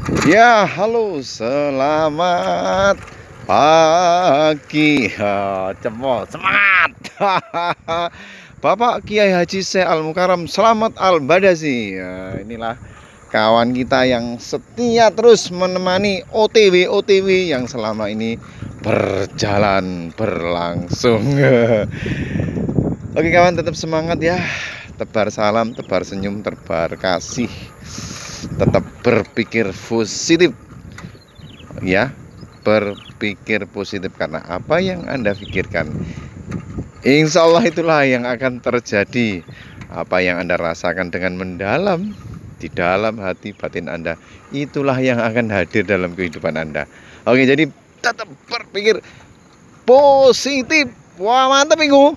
Ya, halo, selamat pagi. Ya, cemol, semangat. Bapak Kiai Haji Syekh Al Mukarram Slamet Al Badasi. Ya, inilah kawan kita yang setia terus menemani OTW yang selama ini berjalan berlangsung. Oke kawan, tetap semangat ya. Tebar salam, tebar senyum, tebar kasih. Tetap berpikir positif ya, berpikir positif karena apa yang Anda pikirkan, insya Allah itulah yang akan terjadi. Apa yang Anda rasakan dengan mendalam di dalam hati batin Anda, itulah yang akan hadir dalam kehidupan Anda. Oke, jadi tetap berpikir positif. Wah, mantap minggu.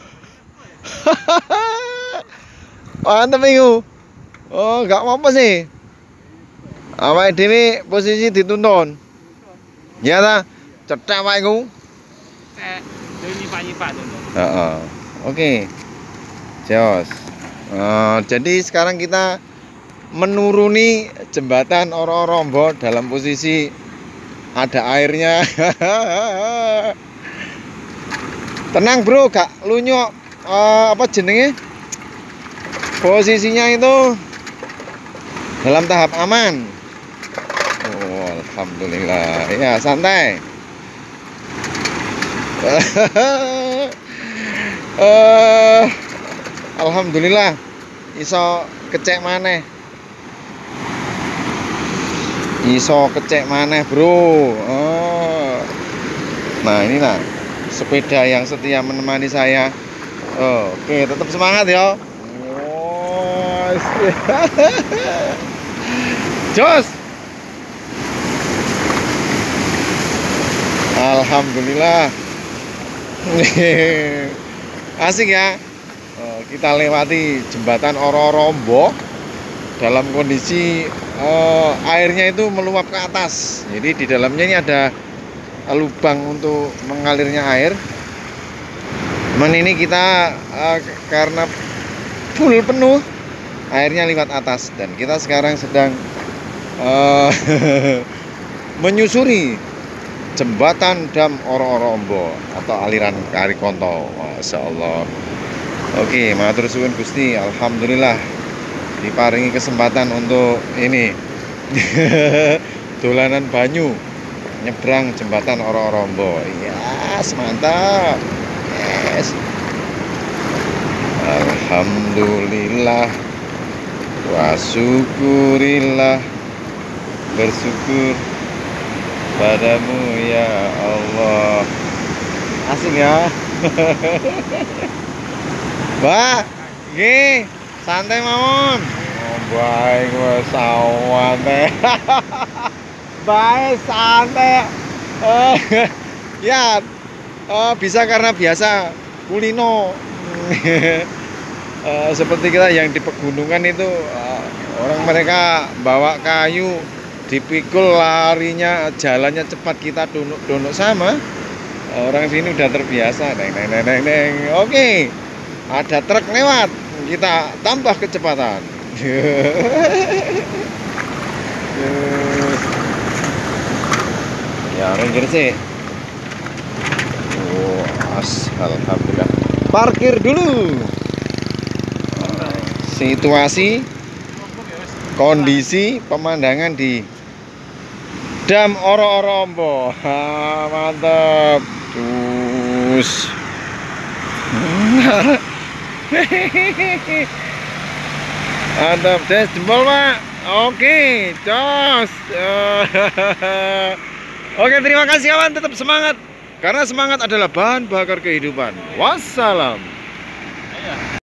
Mantap minggu. Oh, nggak apa-apa sih. Awake dhewe posisi dituntun. Ya ta? Cetak wae iku. Cek, nyipak-nyipak tuntun. Heeh. Oke. Jos. Jadi sekarang kita menuruni jembatan Oro-Rombo dalam posisi ada airnya. Tenang bro, gak lunyok. Apa jenenge? Posisinya itu dalam tahap aman. Oh, alhamdulillah. Ya, santai. Alhamdulillah iso kecek maneh. Iso kecek maneh, Bro. Nah, ini nah sepeda yang setia menemani saya. Oke, tetap semangat ya. Jos. Alhamdulillah. Asik ya. Kita lewati jembatan Oro-Rombo dalam kondisi airnya itu meluap ke atas. Jadi di dalamnya ini ada lubang untuk mengalirnya air. Cuman ini kita karena full penuh, airnya lewat atas dan kita sekarang sedang menyusuri jembatan Dam Oro-Rombo atau aliran Kali Konto. Masya Allah. Oke, matur suwun Gusti. Alhamdulillah diparingi kesempatan untuk ini dolanan banyu nyebrang jembatan Oro-Rombo. Yes, mantap. Yes. Alhamdulillah wa syukurillah, bersyukur padamu ya Allah. Asik ya. Mbak, nggih, santai mawon. Oh, baik wis awan teh. Baik santai. Ya, bisa karena biasa kulino. Seperti kita yang di pegunungan itu, orang mereka bawa kayu, dipikul, larinya jalannya cepat, kita donok sama. Orang sini udah terbiasa. Neng. Oke, ada truk lewat, kita tambah kecepatan. Ya, ranger sih. Alhamdulillah. Parkir dulu. Situasi, kondisi, pemandangan di Dam Oro-Rombo. Mantap. Terus. Mantap, des jempol Pak. Oke, jos. Oke, terima kasih kawan, tetap semangat. Karena semangat adalah bahan bakar kehidupan. Wassalam.